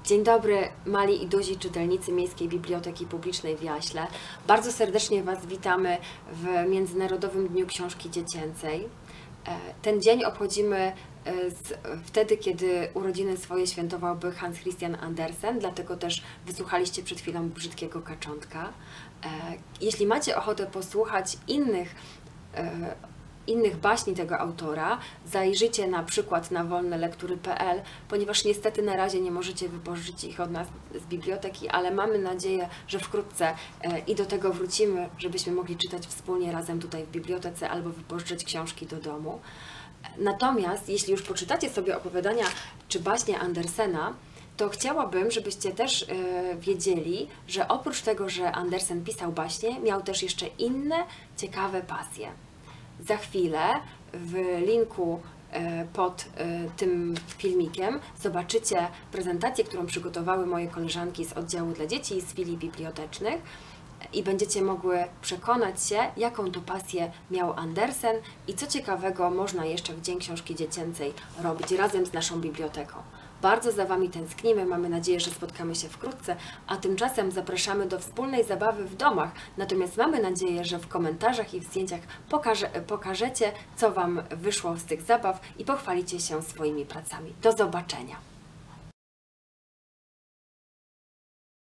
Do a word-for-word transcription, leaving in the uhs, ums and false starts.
Dzień dobry, mali i duzi czytelnicy Miejskiej Biblioteki Publicznej w Jaśle. Bardzo serdecznie Was witamy w Międzynarodowym Dniu Książki Dziecięcej. Ten dzień obchodzimy z, wtedy, kiedy urodziny swoje świętowałby Hans Christian Andersen, dlatego też wysłuchaliście przed chwilą Brzydkiego Kaczątka. Jeśli macie ochotę posłuchać innych innych baśni tego autora, zajrzyjcie na przykład na wolne lektury kropka p l, ponieważ niestety na razie nie możecie wypożyczyć ich od nas z biblioteki, ale mamy nadzieję, że wkrótce i do tego wrócimy, żebyśmy mogli czytać wspólnie razem tutaj w bibliotece albo wypożyczyć książki do domu. Natomiast jeśli już poczytacie sobie opowiadania czy baśnie Andersena, to chciałabym, żebyście też wiedzieli, że oprócz tego, że Andersen pisał baśnie, miał też jeszcze inne ciekawe pasje. Za chwilę w linku pod tym filmikiem zobaczycie prezentację, którą przygotowały moje koleżanki z oddziału dla dzieci i z filii bibliotecznych i będziecie mogły przekonać się, jaką to pasję miał Andersen i co ciekawego można jeszcze w Dzień Książki Dziecięcej robić razem z naszą biblioteką. Bardzo za Wami tęsknimy, mamy nadzieję, że spotkamy się wkrótce, a tymczasem zapraszamy do wspólnej zabawy w domach, natomiast mamy nadzieję, że w komentarzach i w zdjęciach pokaże, pokażecie, co Wam wyszło z tych zabaw i pochwalicie się swoimi pracami. Do zobaczenia!